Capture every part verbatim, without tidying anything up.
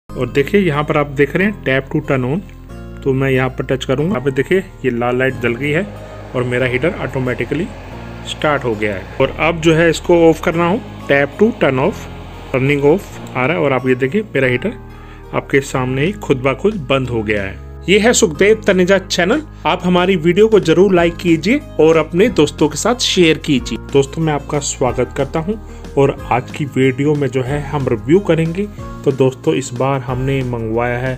और देखिए यहाँ पर आप देख रहे हैं टैप टू टर्न ऑन, तो मैं यहाँ पर टच करूँगा, यहाँ पे देखिए ये लाल लाइट जल गई है और मेरा हीटर ऑटोमेटिकली स्टार्ट हो गया है। और अब जो है इसको ऑफ करना हो, tap to turn off, turning off आ रहा है और आप ये देखिए मेरा हीटर आपके सामने ही खुद ब खुद बंद हो गया है। ये है सुखदेव तनेजा चैनल। आप हमारी वीडियो को जरूर लाइक कीजिए और अपने दोस्तों के साथ शेयर कीजिए। दोस्तों मैं आपका स्वागत करता हूं और आज की वीडियो में जो है हम रिव्यू करेंगे। तो दोस्तों इस बार हमने मंगवाया है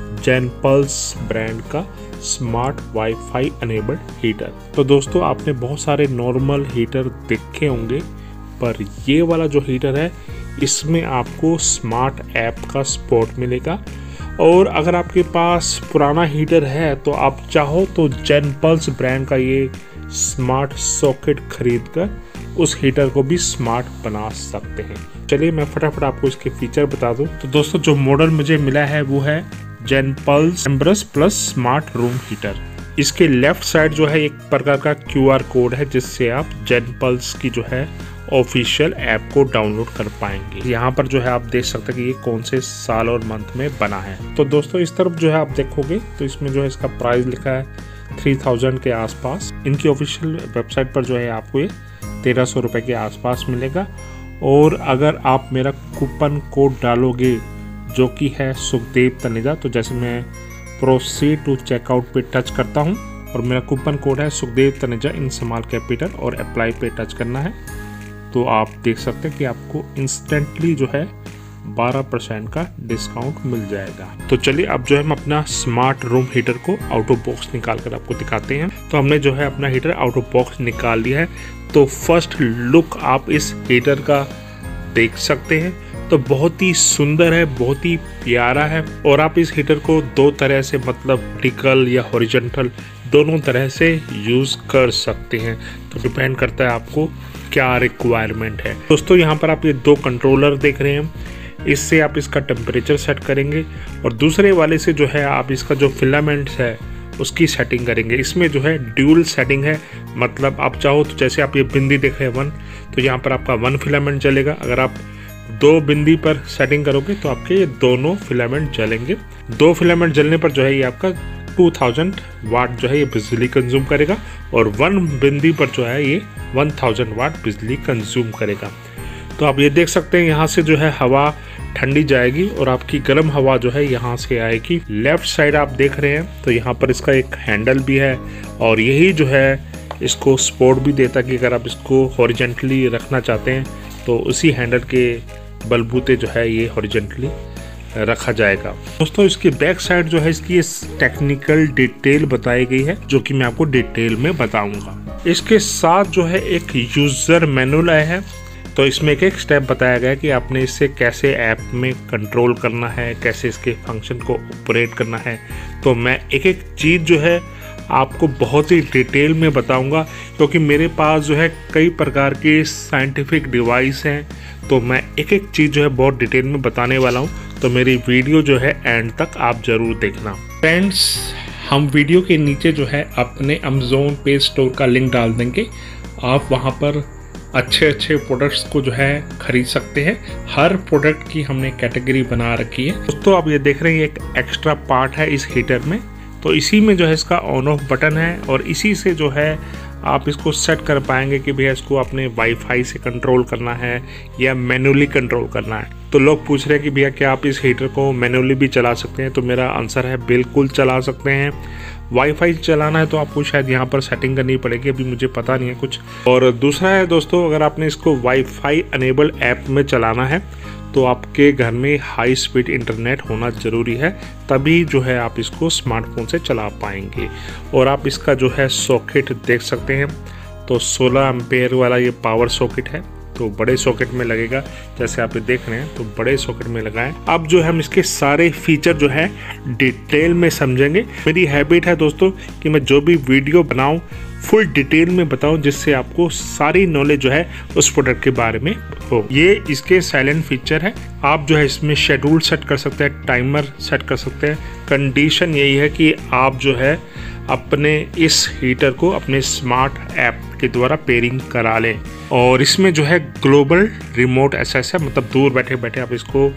जेनपल्स ब्रांड का स्मार्ट वाईफाई अनेबल्ड हीटर। तो दोस्तों आपने बहुत सारे नॉर्मल हीटर देखे होंगे, पर ये वाला जो हीटर है इसमें आपको स्मार्ट ऐप का सपोर्ट मिलेगा। और अगर आपके पास पुराना हीटर है तो आप चाहो तो जेनपल्स ब्रांड का ये स्मार्ट सॉकेट खरीद कर उस हीटर को भी स्मार्ट बना सकते हैं। चलिए मैं फटाफट आपको इसके फीचर बता दूं। तो दोस्तों जो मॉडल मुझे मिला है वो है Genpulse embrace plus smart room heater. इसके लेफ्ट साइड जो है एक प्रकार का क्यू आर कोड है जिससे आप जेनपल्स की जो है ऑफिशियल ऐप को डाउनलोड कर पाएंगे। यहाँ पर जो है आप देख सकते हैं कि ये कौन से साल और मंथ में बना है। तो दोस्तों इस तरफ जो है आप देखोगे तो इसमें जो है इसका प्राइस लिखा है थ्री थाउजेंड के आसपास। इनकी ऑफिशियल वेबसाइट पर जो है आपको ये तेरह सौ रुपए के आसपास मिलेगा। और अगर आप मेरा कूपन कोड डालोगे जो कि है सुखदेव तनेजा, तो जैसे मैं प्रोसीड टू चेकआउट पे टच करता हूँ और मेरा कूपन कोड है Sukhdev Taneja in small capital और अप्लाई पे टच करना है, तो आप देख सकते हैं कि आपको इंस्टेंटली जो है बारह परसेंट का डिस्काउंट मिल जाएगा। तो चलिए अब जो है हम अपना स्मार्ट रूम हीटर को आउट ऑफ बॉक्स निकाल कर आपको दिखाते हैं। तो हमने जो है अपना हीटर आउट ऑफ बॉक्स निकाल लिया है। तो फर्स्ट लुक आप इस हीटर का देख सकते हैं, तो बहुत ही सुंदर है, बहुत ही प्यारा है। और आप इस हीटर को दो तरह से मतलब वर्टिकल या हॉरिजॉन्टल दोनों तरह से यूज कर सकते हैं, तो डिपेंड करता है आपको क्या रिक्वायरमेंट है। दोस्तों यहाँ पर आप ये दो कंट्रोलर देख रहे हैं, इससे आप इसका टेम्परेचर सेट करेंगे और दूसरे वाले से जो है आप इसका जो फिलामेंट्स है उसकी सेटिंग करेंगे। इसमें जो है ड्यूल सेटिंग है, मतलब आप चाहो तो जैसे आप ये बिंदी देख रहे हैं वन, तो यहाँ पर आपका वन फिलामेंट चलेगा। अगर आप दो बिंदी पर सेटिंग करोगे तो आपके ये दोनों फिलामेंट जलेंगे। दो फिलामेंट जलने पर जो है ये आपका टू थाउजेंड वाट जो है ये बिजली कंज्यूम करेगा और वन बिंदी पर जो है ये वन थाउजेंड वाट बिजली कंज्यूम करेगा। तो आप ये देख सकते हैं यहाँ से जो है हवा ठंडी जाएगी और आपकी गर्म हवा जो है यहाँ से आएगी। लेफ्ट साइड आप देख रहे हैं तो यहाँ पर इसका एक हैंडल भी है और यही जो है इसको सपोर्ट भी देता कि अगर आप इसको हॉरिजॉन्टली रखना चाहते हैं तो उसी हैंडल के बलबूते जो है ये हॉरिजॉन्टली रखा जाएगा। दोस्तों इसकी बैक साइड जो है इसकी टेक्निकल डिटेल बताई गई है जो कि मैं आपको डिटेल में बताऊंगा। इसके साथ जो है एक यूजर मैनुअल आया है, तो इसमें एक एक स्टेप बताया गया है कि आपने इससे कैसे ऐप में कंट्रोल करना है, कैसे इसके फंक्शन को ऑपरेट करना है। तो मैं एक एक चीज़ जो है आपको बहुत ही डिटेल में बताऊंगा क्योंकि मेरे पास जो है कई प्रकार के साइंटिफिक डिवाइस हैं, तो मैं एक एक चीज़ जो है बहुत डिटेल में बताने वाला हूं। तो मेरी वीडियो जो है एंड तक आप जरूर देखना। फ्रेंड्स हम वीडियो के नीचे जो है अपने अमेज़न पे स्टोर का लिंक डाल देंगे, आप वहां पर अच्छे अच्छे प्रोडक्ट्स को जो है खरीद सकते हैं। हर प्रोडक्ट की हमने कैटेगरी बना रखी है। दोस्तों आप ये देख रहे हैं एक एक्स्ट्रा पार्ट है इस हीटर में, तो इसी में जो है इसका ऑन ऑफ बटन है और इसी से जो है आप इसको सेट कर पाएंगे कि भैया इसको अपने वाईफाई से कंट्रोल करना है या मैनुअली कंट्रोल करना है। तो लोग पूछ रहे हैं कि भैया क्या आप इस हीटर को मैनुअली भी चला सकते हैं, तो मेरा आंसर है बिल्कुल चला सकते हैं। वाईफाई चलाना है तो आपको शायद यहाँ पर सेटिंग करनी पड़ेगी, अभी मुझे पता नहीं है कुछ। और दूसरा है दोस्तों, अगर आपने इसको वाईफाई अनेबल्ड ऐप में चलाना है तो आपके घर में हाई स्पीड इंटरनेट होना ज़रूरी है, तभी जो है आप इसको स्मार्टफोन से चला पाएंगे। और आप इसका जो है सॉकेट देख सकते हैं, तो सोलह एम्पेयर वाला ये पावर सॉकेट है, तो बड़े सॉकेट में लगेगा। जैसे आप ये देख रहे हैं तो बड़े सॉकेट में लगा है। अब जो है हम इसके सारे फीचर जो है डिटेल में समझेंगे। मेरी हैबिट है दोस्तों कि मैं जो भी वीडियो बनाऊं फुल डिटेल में बताऊं, जिससे आपको सारी नॉलेज जो है उस प्रोडक्ट के बारे में हो। ये इसके साइलेंट फीचर है। आप जो है इसमें शेड्यूल सेट कर सकते हैं, टाइमर सेट कर सकते हैं। कंडीशन यही है कि आप जो है अपने इस हीटर को अपने स्मार्ट ऐप के द्वारा पेयरिंग करा लें। और इसमें जो है ग्लोबल रिमोट एक्सेस है, मतलब दूर बैठे बैठे आप इसको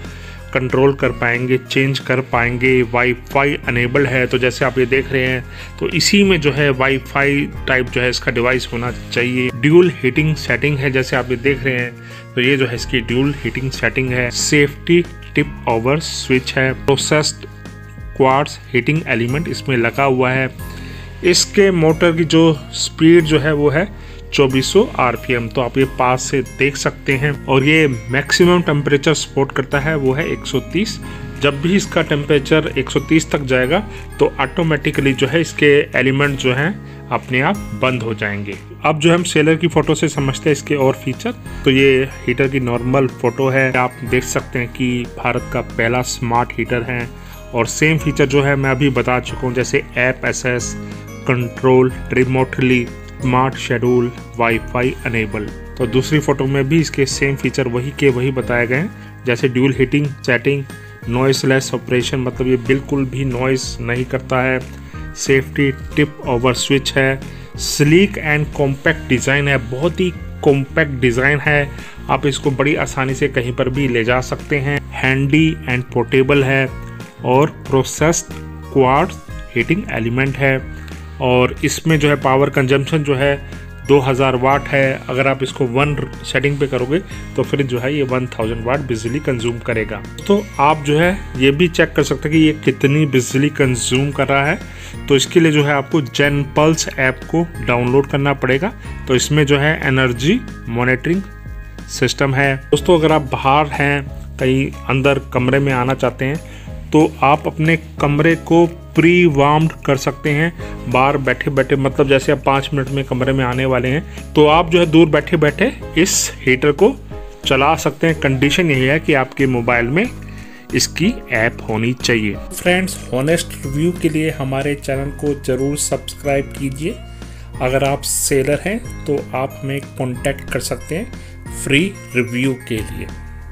कंट्रोल कर पाएंगे, चेंज कर पाएंगे। वाईफाई अनेबल है, तो जैसे आप ये देख रहे हैं तो इसी में जो है वाईफाई टाइप जो है इसका डिवाइस होना चाहिए। ड्यूल हीटिंग सेटिंग है, जैसे आप ये देख रहे हैं तो ये जो है इसकी ड्यूल हीटिंग सेटिंग है। सेफ्टी टिप ओवर स्विच है। प्रोसेस्ड क्वार्ट्ज हीटिंग एलिमेंट इसमें लगा हुआ है। इसके मोटर की जो स्पीड जो है वो है चौबीस सौ आरपीएम, तो आप ये पास से देख सकते हैं। और ये मैक्सिमम टेम्परेचर सपोर्ट करता है वो है एक सौ तीस। जब भी इसका टेम्परेचर एक सौ तीस तक जाएगा तो ऑटोमेटिकली जो है इसके एलिमेंट जो हैं अपने आप बंद हो जाएंगे। अब जो हम सेलर की फ़ोटो से समझते हैं इसके और फीचर, तो ये हीटर की नॉर्मल फ़ोटो है। आप देख सकते हैं कि भारत का पहला स्मार्ट हीटर है। और सेम फीचर जो है मैं अभी बता चुका हूँ, जैसे app access, control remotely, smart schedule, wifi enable. तो दूसरी फोटो में भी इसके सेम फीचर वही के वही बताए गए हैं, जैसे dual heating setting, noiseless operation, मतलब ये बिल्कुल भी नॉइस नहीं करता है। सेफ्टी टिप ओवर स्विच है। स्लीक एंड कॉम्पैक्ट डिज़ाइन है, बहुत ही कॉम्पैक्ट डिज़ाइन है। आप इसको बड़ी आसानी से कहीं पर भी ले जा सकते हैं। हैंडी एंड पोर्टेबल है। और प्रोसेस्ड क्वार्ट्ज हीटिंग एलिमेंट है। और इसमें जो है पावर कंजम्पशन जो है दो हज़ार वाट है। अगर आप इसको वन सेटिंग पे करोगे तो फिर जो है ये एक हज़ार वाट बिजली कंज्यूम करेगा। तो आप जो है ये भी चेक कर सकते हैं कि ये कितनी बिजली कंज्यूम कर रहा है। तो इसके लिए जो है आपको जेन पल्स ऐप को डाउनलोड करना पड़ेगा। तो इसमें जो है एनर्जी मॉनिटरिंग सिस्टम है। दोस्तों अगर आप बाहर हैं, कहीं अंदर कमरे में आना चाहते हैं, तो आप अपने कमरे को प्री वार्म्ड कर सकते हैं बाहर बैठे बैठे। मतलब जैसे आप पाँच मिनट में कमरे में आने वाले हैं तो आप जो है दूर बैठे बैठे इस हीटर को चला सकते हैं। कंडीशन यही है कि आपके मोबाइल में इसकी ऐप होनी चाहिए। फ्रेंड्स, हॉनेस्ट रिव्यू के लिए हमारे चैनल को ज़रूर सब्सक्राइब कीजिए। अगर आप सेलर हैं तो आप हमें कॉन्टैक्ट कर सकते हैं फ्री रिव्यू के लिए।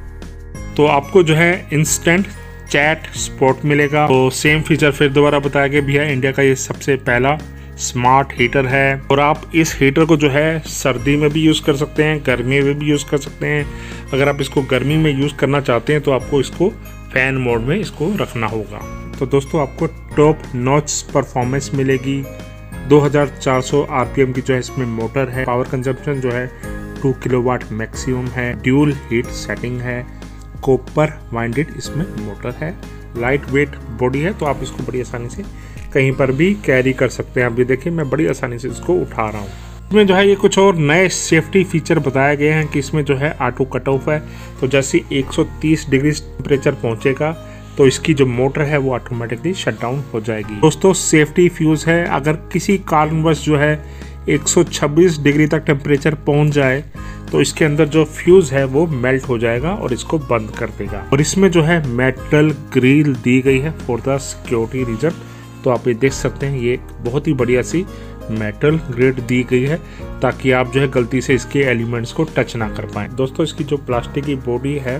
तो आपको जो है इंस्टेंट चैट सपोर्ट मिलेगा। तो सेम फीचर फिर दोबारा बताया गया भैया, इंडिया का ये सबसे पहला स्मार्ट हीटर है। और आप इस हीटर को जो है सर्दी में भी यूज़ कर सकते हैं, गर्मी में भी यूज़ कर सकते हैं। अगर आप इसको गर्मी में यूज़ करना चाहते हैं तो आपको इसको फैन मोड में इसको रखना होगा। तो दोस्तों आपको टॉप नॉच परफॉर्मेंस मिलेगी। दो हज़ार चार सौ आरपीएम की जो है इसमें मोटर है। पावर कंजप्शन जो है टू किलोवाट मैक्सिमम है। ड्यूल हीट सेटिंग है। कॉपर वाइंडेड इसमें मोटर है। लाइट वेट बॉडी है, तो आप इसको बड़ी आसानी से कहीं पर भी कैरी कर सकते हैं। आप ये देखिए मैं बड़ी आसानी से इसको उठा रहा हूँ। इसमें जो है ये कुछ और नए सेफ्टी फीचर बताए गए हैं कि इसमें जो है ऑटो कट ऑफ है। तो जैसे एक सौ तीस डिग्री टेम्परेचर पहुँचेगा तो इसकी जो मोटर है वो ऑटोमेटिकली शट डाउन हो जाएगी। दोस्तों सेफ्टी फ्यूज है, अगर किसी कारणवश जो है एक सौ छब्बीस डिग्री तक टेम्परेचर पहुंच जाए तो इसके अंदर जो फ्यूज है वो मेल्ट हो जाएगा और इसको बंद कर देगा। और इसमें जो है मेटल ग्रिल दी गई है फॉर द सिक्योरिटी रीजन। तो आप ये देख सकते हैं ये बहुत ही बढ़िया सी मेटल ग्रिड दी गई है ताकि आप जो है गलती से इसके एलिमेंट्स को टच ना कर पाए। दोस्तों इसकी जो प्लास्टिक की बॉडी है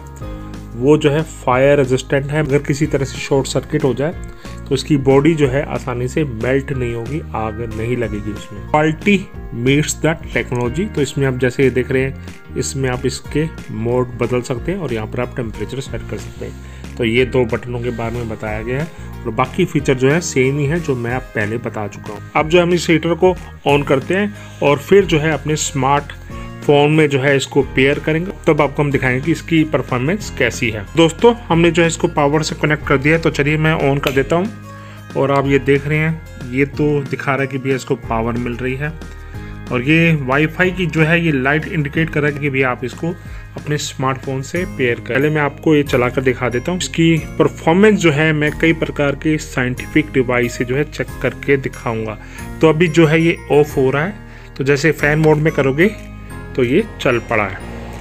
वो जो है फायर रेजिस्टेंट है। अगर किसी तरह से शॉर्ट सर्किट हो जाए तो इसकी बॉडी जो है आसानी से मेल्ट नहीं होगी, आग नहीं लगेगी उसमें। Quality meets the technology. तो इसमें आप जैसे ये देख रहे हैं इसमें आप इसके मोड बदल सकते हैं और यहाँ पर आप टेम्परेचर सेट कर सकते हैं। तो ये दो बटनों के बारे में बताया गया है और बाकी फीचर जो है सेम ही है जो मैं आप पहले बता चुका हूँ। अब जो हम इस हीटर को ऑन करते हैं और फिर जो है अपने स्मार्ट फोन में जो है इसको पेयर करेंगे, तब आपको हम दिखाएंगे कि इसकी परफॉर्मेंस कैसी है। दोस्तों हमने जो है इसको पावर से कनेक्ट कर दिया है, तो चलिए मैं ऑन कर देता हूँ। और आप ये देख रहे हैं ये तो दिखा रहा है कि भैया इसको पावर मिल रही है। और ये वाईफाई की जो है ये लाइट इंडिकेट कर रहा है कि भैया आप इसको अपने स्मार्टफोन से पेयर करें। पहले मैं आपको ये चला कर दिखा देता हूँ। इसकी परफॉर्मेंस जो है मैं कई प्रकार के साइंटिफिक डिवाइस से जो है चेक करके दिखाऊंगा। तो अभी जो है ये ऑफ हो रहा है, तो जैसे फैन मोड में करोगे तो ये चल पड़ा है।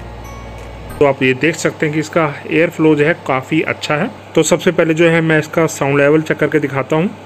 तो आप ये देख सकते हैं कि इसका एयर फ्लो जो है काफ़ी अच्छा है। तो सबसे पहले जो है मैं इसका साउंड लेवल चेक करके दिखाता हूँ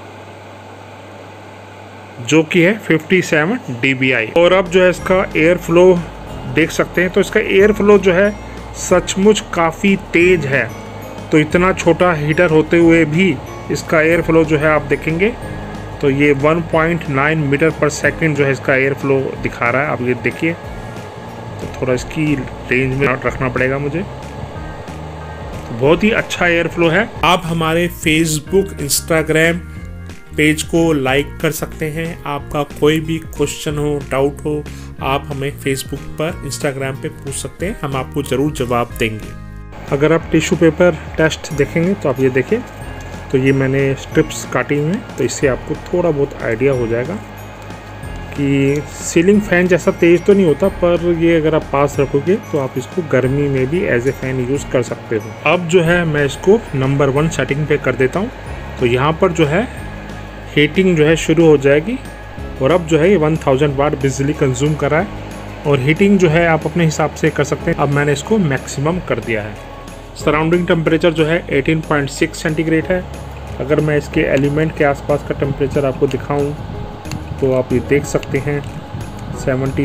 जो कि है सत्तावन डी बी आई। और अब जो है इसका एयर फ्लो देख सकते हैं, तो इसका एयर फ्लो जो है सचमुच काफ़ी तेज है। तो इतना छोटा हीटर होते हुए भी इसका एयर फ्लो जो है आप देखेंगे तो ये one point nine metre per second जो है इसका एयर फ्लो दिखा रहा है। आप ये देखिए, तो थोड़ा इसकी रेंज में रखना पड़ेगा मुझे। बहुत ही अच्छा एयर फ्लो है। आप हमारे फेसबुक इंस्टाग्राम पेज को लाइक कर सकते हैं। आपका कोई भी क्वेश्चन हो, डाउट हो, आप हमें फेसबुक पर, इंस्टाग्राम पे पूछ सकते हैं, हम आपको ज़रूर जवाब देंगे। अगर आप टिश्यू पेपर टेस्ट देखेंगे तो आप ये देखिए, तो ये मैंने स्ट्रिप्स काटी हुई हैं, तो इससे आपको थोड़ा बहुत आइडिया हो जाएगा कि सीलिंग फ़ैन जैसा तेज़ तो नहीं होता, पर ये अगर आप पास रखोगे तो आप इसको गर्मी में भी एज ए फ़ैन यूज़ कर सकते हो। अब जो है मैं इसको नंबर वन सेटिंग पे कर देता हूँ। तो यहाँ पर जो है हीटिंग जो है शुरू हो जाएगी और अब जो है ये वन थाउजेंड वाट बिजली कंज्यूम कर रहा है और हीटिंग जो है आप अपने हिसाब से कर सकते हैं। अब मैंने इसको मैक्सिमम कर दिया है। सराउंडिंग टेम्परेचर जो है अठारह पॉइंट छह सेंटीग्रेड है। अगर मैं इसके एलिमेंट के आसपास का टेम्परेचर आपको दिखाऊं तो आप ये देख सकते हैं सतहत्तर,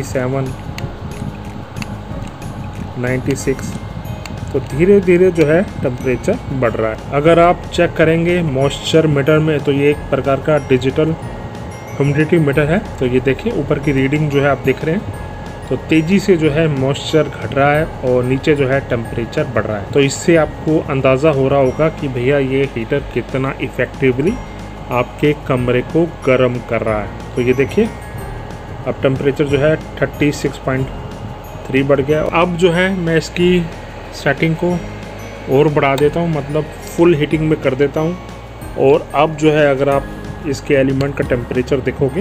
छियानवे, तो धीरे धीरे जो है टेम्परेचर बढ़ रहा है। अगर आप चेक करेंगे मॉइस्चर मीटर में तो ये एक प्रकार का डिजिटल ह्यूमिडिटी मीटर है। तो ये देखिए ऊपर की रीडिंग जो है आप देख रहे हैं, तो तेज़ी से जो है मॉइस्चर घट रहा है और नीचे जो है टेम्परेचर बढ़ रहा है। तो इससे आपको अंदाज़ा हो रहा होगा कि भैया ये हीटर कितना इफ़ेक्टिवली आपके कमरे को गर्म कर रहा है। तो ये देखिए अब टेम्परेचर जो है छत्तीस पॉइंट तीन बढ़ गया। अब जो है मैं इसकी सेटिंग को और बढ़ा देता हूँ, मतलब फुल हीटिंग में कर देता हूँ। और अब जो है अगर आप इसके एलिमेंट का टेम्परेचर देखोगे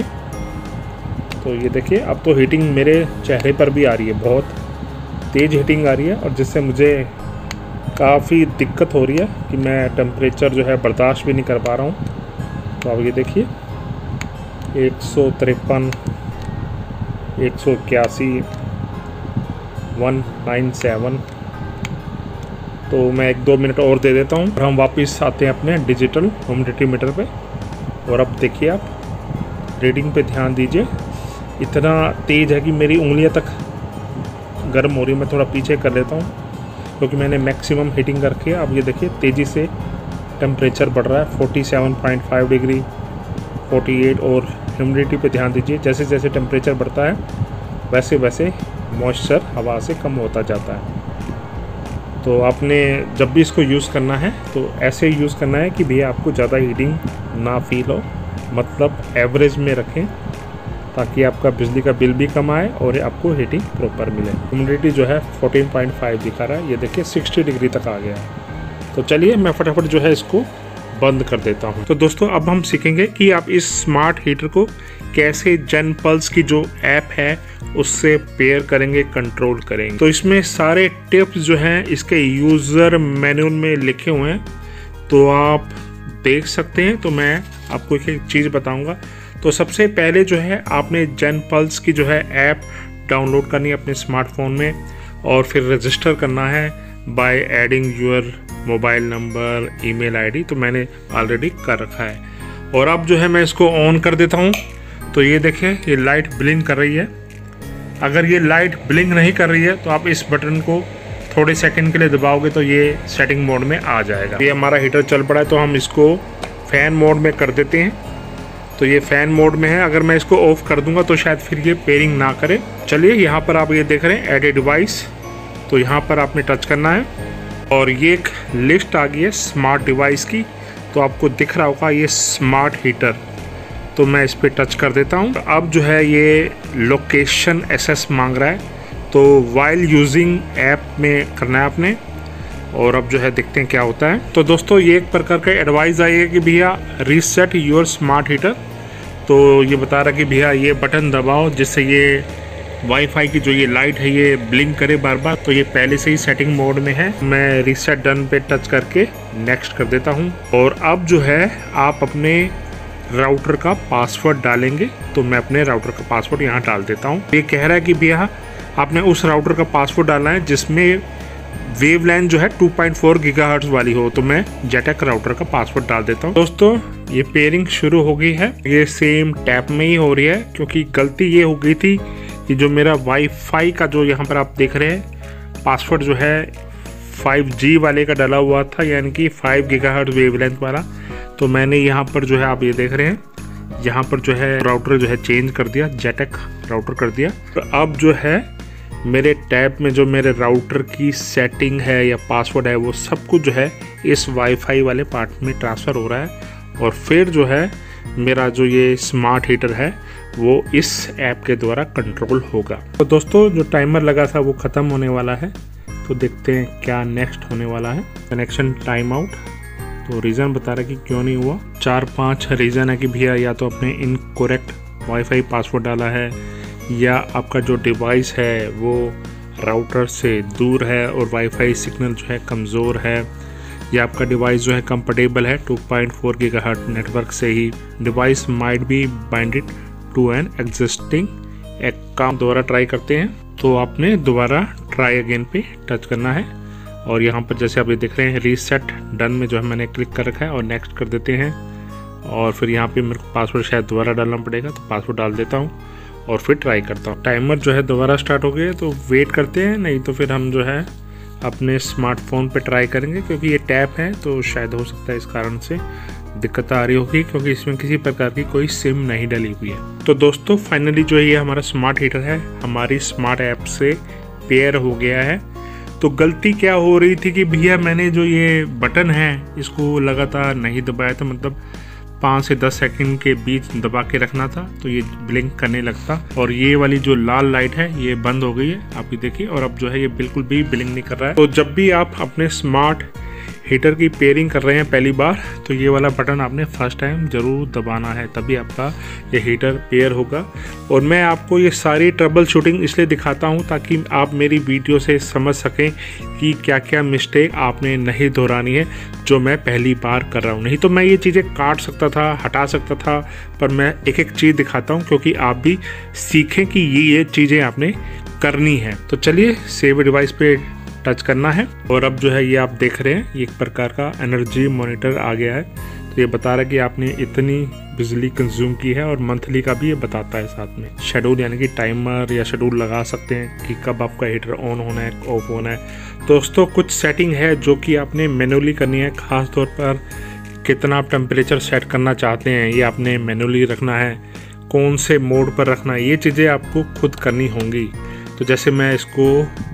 तो ये देखिए अब तो हीटिंग मेरे चेहरे पर भी आ रही है, बहुत तेज़ हीटिंग आ रही है और जिससे मुझे काफ़ी दिक्कत हो रही है कि मैं टेम्परेचर जो है बर्दाश्त भी नहीं कर पा रहा हूँ। तो अब ये देखिए एक सौ तिरपन, एक सौ इक्यासी, वन नाइन सेवन। तो मैं एक दो मिनट और दे देता हूँ और हम वापस आते हैं अपने डिजिटल ह्यूमिडिटी मीटर पे। और अब देखिए आप रीडिंग पे ध्यान दीजिए, इतना तेज़ है कि मेरी उंगलियां तक गर्म हो रही है। मैं थोड़ा पीछे कर लेता हूँ क्योंकि मैंने मैक्सिमम हीटिंग कर रखी है। अब ये देखिए तेज़ी से टेम्परेचर बढ़ रहा है, सैंतालीस पॉइंट पाँच डिग्री, अड़तालीस। और ह्यूमिडिटी पे ध्यान दीजिए, जैसे जैसे टेम्परेचर बढ़ता है वैसे वैसे मॉइस्चर हवा से कम होता जाता है। तो आपने जब भी इसको यूज़ करना है तो ऐसे यूज़ करना है कि भैया आपको ज़्यादा हीटिंग ना फील हो, मतलब एवरेज में रखें ताकि आपका बिजली का बिल भी कम आए और आपको हीटिंग प्रॉपर मिले। ह्यूमिडिटी जो है चौदह पॉइंट पाँच दिखा रहा है, ये देखिए साठ डिग्री तक आ गया है। तो चलिए मैं फटाफट जो है इसको बंद कर देता हूँ। तो दोस्तों अब हम सीखेंगे कि आप इस स्मार्ट हीटर को कैसे जेनपल्स की जो ऐप है उससे पेयर करेंगे, कंट्रोल करेंगे। तो इसमें सारे टिप्स जो हैं इसके यूज़र मैनुअल में लिखे हुए हैं, तो आप देख सकते हैं। तो मैं आपको एक एक चीज़ बताऊंगा। तो सबसे पहले जो है आपने जेनपल्स की जो है ऐप डाउनलोड करनी है अपने स्मार्टफोन में और फिर रजिस्टर करना है by adding your mobile number, email ID. तो मैंने ऑलरेडी कर रखा है। और अब जो है मैं इसको ऑन कर देता हूँ। तो ये देखिए ये लाइट ब्लिंक कर रही है। अगर ये लाइट ब्लिंक नहीं कर रही है तो आप इस बटन को थोड़े सेकंड के लिए दबाओगे तो ये सेटिंग मोड में आ जाएगा। ये हमारा हीटर चल पड़ा है तो हम इसको फ़ैन मोड में कर देते हैं। तो ये फ़ैन मोड में है। अगर मैं इसको ऑफ कर दूंगा तो शायद फिर ये पेयरिंग ना करे। चलिए यहाँ पर आप ये देख रहे हैं ऐड ए डिवाइस, तो यहाँ पर आपने टच करना है और ये एक लिस्ट आ गई है स्मार्ट डिवाइस की। तो आपको दिख रहा होगा ये स्मार्ट हीटर, तो मैं इस पर टच कर देता हूँ। अब जो है ये लोकेशन एसेस मांग रहा है, तो वाइल यूजिंग ऐप में करना है आपने। और अब जो है देखते हैं क्या होता है। तो दोस्तों ये एक प्रकार का एडवाइस आई है कि भैया रीसेट योर स्मार्ट हीटर। तो ये बता रहा है कि भैया ये बटन दबाओ जिससे ये वाईफाई की जो ये लाइट है ये ब्लिंक करे बार बार। तो ये पहले से ही सेटिंग मोड में है। मैं रीसेट डन पे टच करके नेक्स्ट कर देता हूँ। और अब जो है आप अपने राउटर का पासवर्ड डालेंगे। तो मैं अपने राउटर का पासवर्ड यहाँ डाल देता हूँ। ये कह रहा है कि भैया आपने उस राउटर का पासवर्ड डालना है जिसमें वेवलेंथ जो है टू पॉइंट फोर गीगाहर्ट्ज़ वाली हो। तो मैं जेटेक राउटर का पासवर्ड डाल देता हूँ। दोस्तों ये पेयरिंग शुरू हो गई है। ये सेम टैप में ही हो रही है क्योंकि गलती ये हो गई थी कि जो मेरा वाईफाई का जो यहाँ पर आप देख रहे हैं पासवर्ड जो है फाइव जी वाले का डाला हुआ था, यानी कि फाइव गीगाहर्ट्ज़ वेवलेंथ वाला। तो मैंने यहाँ पर जो है आप ये देख रहे हैं यहाँ पर जो है राउटर जो है चेंज कर दिया, जेटेक राउटर कर दिया। तो अब जो है मेरे टैब में जो मेरे राउटर की सेटिंग है या पासवर्ड है वो सब कुछ जो है इस वाईफाई वाले पार्ट में ट्रांसफ़र हो रहा है और फिर जो है मेरा जो ये स्मार्ट हीटर है वो इस ऐप के द्वारा कंट्रोल होगा। तो दोस्तों जो टाइमर लगा था वो ख़त्म होने वाला है, तो देखते हैं क्या नेक्स्ट होने वाला है। कनेक्शन टाइम आउट, तो रीज़न बता रहा है कि क्यों नहीं हुआ। चार पांच रीज़न है कि भैया या तो आपने इनकरेक्ट वाईफाई पासवर्ड डाला है, या आपका जो डिवाइस है वो राउटर से दूर है और वाईफाई सिग्नल जो है कमज़ोर है, या आपका डिवाइस जो है कंफर्टेबल है two point four gigahertz network से ही। Device might be binded to an existing account. दोबारा ट्राई करते हैं, तो आपने दोबारा ट्राई अगेन पे टच करना है और यहाँ पर जैसे आप ये देख रहे हैं रीसेट डन में जो है मैंने क्लिक कर रखा है और नेक्स्ट कर देते हैं। और फिर यहाँ पे मेरे को पासवर्ड शायद दोबारा डालना पड़ेगा, तो पासवर्ड डाल देता हूँ और फिर ट्राई करता हूँ। टाइमर जो है दोबारा स्टार्ट हो गया, तो वेट करते हैं, नहीं तो फिर हम जो है अपने स्मार्टफोन पे ट्राई करेंगे, क्योंकि ये टैब है तो शायद हो सकता है इस कारण से दिक्कत आ रही होगी, क्योंकि इसमें किसी प्रकार की कोई सिम नहीं डली हुई है। तो दोस्तों फाइनली जो है ये हमारा स्मार्ट हीटर है हमारी स्मार्ट ऐप से पेयर हो गया है। तो गलती क्या हो रही थी कि भैया मैंने जो ये बटन है इसको लगातार नहीं दबाया था, मतलब पाँच से दस सेकंड के बीच दबा के रखना था तो ये ब्लिंक करने लगता, और ये वाली जो लाल लाइट है ये बंद हो गई है, आप ये देखिए, और अब जो है ये बिल्कुल भी ब्लिंक नहीं कर रहा है। तो जब भी आप अपने स्मार्ट हीटर की पेयरिंग कर रहे हैं पहली बार, तो ये वाला बटन आपने फर्स्ट टाइम ज़रूर दबाना है, तभी आपका ये हीटर पेयर होगा। और मैं आपको ये सारी ट्रबल शूटिंग इसलिए दिखाता हूँ ताकि आप मेरी वीडियो से समझ सकें कि क्या क्या मिस्टेक आपने नहीं दोहरानी है जो मैं पहली बार कर रहा हूँ। नहीं तो मैं ये चीज़ें काट सकता था, हटा सकता था, पर मैं एक एक चीज़ दिखाता हूँ क्योंकि आप भी सीखें कि ये ये चीज़ें आपने करनी है। तो चलिए सेव डिवाइस पे टच करना है और अब जो है ये आप देख रहे हैं ये एक प्रकार का एनर्जी मॉनिटर आ गया है। तो ये बता रहा है कि आपने इतनी बिजली कंज्यूम की है और मंथली का भी ये बताता है साथ में। शेड्यूल यानी कि टाइमर या शेड्यूल लगा सकते हैं कि कब आपका हीटर ऑन होना है, ऑफ होना है। दोस्तों कुछ सेटिंग है जो कि आपने मैनुअली करनी है, खास तौर पर कितना आप टेम्परेचर सेट करना चाहते हैं ये आपने मैनुअली रखना है, कौन से मोड पर रखना है, ये चीज़ें आपको खुद करनी होंगी। तो जैसे मैं इसको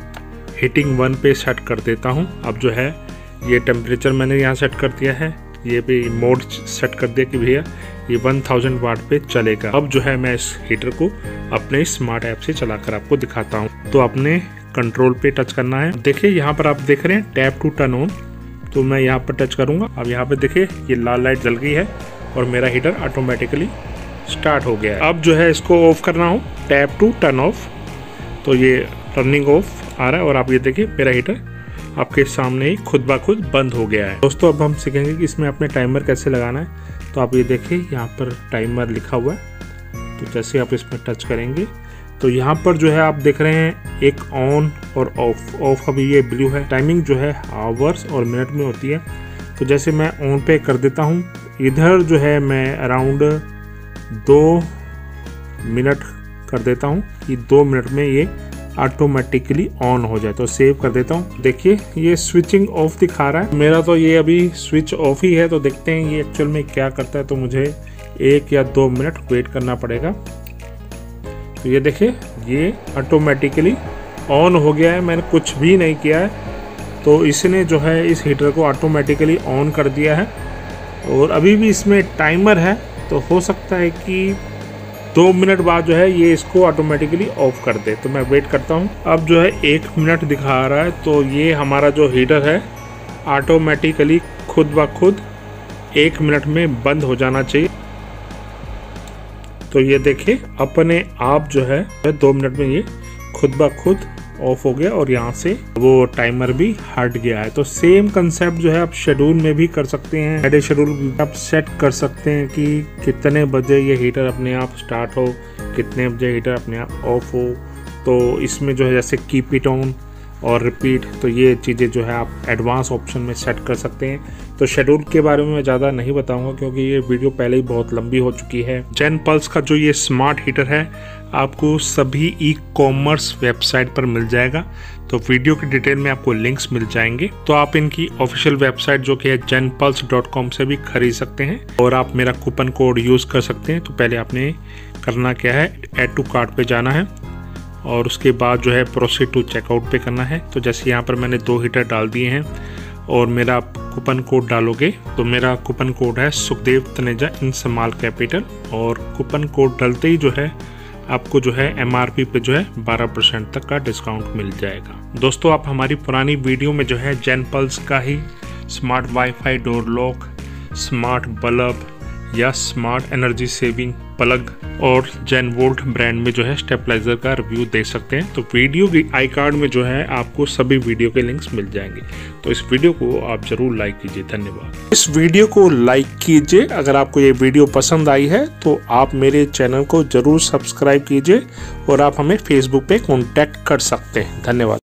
हीटिंग वन पे सेट कर देता हूँ। अब जो है ये टेम्परेचर मैंने यहाँ सेट कर दिया है, ये भी मोड सेट कर दिया कि भैया ये वन थाउजेंड वाट पे चलेगा। अब जो है मैं इस हीटर को अपने स्मार्ट ऐप से चलाकर आपको दिखाता हूँ। तो आपने कंट्रोल पे टच करना है। देखिए यहाँ पर आप देख रहे हैं टैप टू टर्न ऑन, तो मैं यहाँ पर टच करूँगा। अब यहाँ पे देखिए ये लाल लाइट जल गई है और मेरा हीटर ऑटोमेटिकली स्टार्ट हो गया है। अब जो है इसको ऑफ करना हो, टैप टू टर्न ऑफ, तो ये टर्निंग ऑफ आ रहा है और आप ये देखिए मेरा हीटर आपके सामने ही खुद ब खुद बंद हो गया है। दोस्तों अब हम सीखेंगे कि इसमें अपने टाइमर कैसे लगाना है। तो आप ये देखिए यहाँ पर टाइमर लिखा हुआ है, तो जैसे आप इसमें टच करेंगे तो यहाँ पर जो है आप देख रहे हैं एक ऑन और ऑफ। ऑफ अभी ये ब्लू है, टाइमिंग जो है आवर्स और मिनट में होती है। तो जैसे मैं ऑन पे कर देता हूँ, इधर जो है मैं अराउंड दो मिनट कर देता हूँ कि दो मिनट में ये ऑटोमेटिकली ऑन हो जाए। तो सेव कर देता हूँ। देखिए ये स्विचिंग ऑफ दिखा रहा है, मेरा तो ये अभी स्विच ऑफ ही है। तो देखते हैं ये एक्चुअल में क्या करता है। तो मुझे एक या दो मिनट वेट करना पड़ेगा। तो ये देखिए ये ऑटोमेटिकली ऑन हो गया है, मैंने कुछ भी नहीं किया है। तो इसने जो है इस हीटर को ऑटोमेटिकली ऑन कर दिया है और अभी भी इसमें टाइमर है, तो हो सकता है कि दो मिनट बाद जो है ये इसको ऑटोमेटिकली ऑफ कर दे। तो मैं वेट करता हूँ। अब जो है एक मिनट दिखा रहा है, तो ये हमारा जो हीटर है ऑटोमेटिकली खुद ब खुद एक मिनट में बंद हो जाना चाहिए। तो ये देखिए अपने आप जो है दो मिनट में ये खुद ब खुद ऑफ हो गया और यहाँ से वो टाइमर भी हट गया है। तो सेम कंसेप्ट जो है आप शेड्यूल में भी कर सकते हैं। हेडे शेड्यूल आप सेट कर सकते हैं कि कितने बजे ये हीटर अपने आप स्टार्ट हो, कितने बजे हीटर अपने आप ऑफ हो। तो इसमें जो है जैसे कीप इट ऑन और रिपीट, तो ये चीज़ें जो है आप एडवांस ऑप्शन में सेट कर सकते हैं। तो शेड्यूल के बारे में मैं ज़्यादा नहीं बताऊंगा क्योंकि ये वीडियो पहले ही बहुत लंबी हो चुकी है। जेन पल्स का जो ये स्मार्ट हीटर है आपको सभी ई कॉमर्स वेबसाइट पर मिल जाएगा। तो वीडियो की डिटेल में आपको लिंक्स मिल जाएंगे। तो आप इनकी ऑफिशियल वेबसाइट जो कि है जेन पल्स डॉट कॉम से भी खरीद सकते हैं और आप मेरा कूपन कोड यूज़ कर सकते हैं। तो पहले आपने करना क्या है, ऐड टू कार्ट पे जाना है और उसके बाद जो है प्रोसीड टू चेकआउट पे करना है। तो जैसे यहाँ पर मैंने दो हीटर डाल दिए हैं और मेरा कूपन कोड डालोगे तो मेरा कूपन कोड है Sukhdev Taneja in small capital, और कूपन कोड डालते ही जो है आपको जो है एमआरपी पे जो है बारह परसेंट तक का डिस्काउंट मिल जाएगा। दोस्तों आप हमारी पुरानी वीडियो में जो है जेनपल्स का ही smart wifi door lock, smart bulb या स्मार्ट एनर्जी सेविंग प्लग और जेनवोल्ट ब्रांड में जो है स्टेबलाइजर का रिव्यू देख सकते हैं। तो वीडियो की आई कार्ड में जो है आपको सभी वीडियो के लिंक्स मिल जाएंगे। तो इस वीडियो को आप जरूर लाइक कीजिए। धन्यवाद। इस वीडियो को लाइक कीजिए। अगर आपको ये वीडियो पसंद आई है तो आप मेरे चैनल को जरूर सब्सक्राइब कीजिए और आप हमें फेसबुक पे कॉन्टैक्ट कर सकते हैं। धन्यवाद।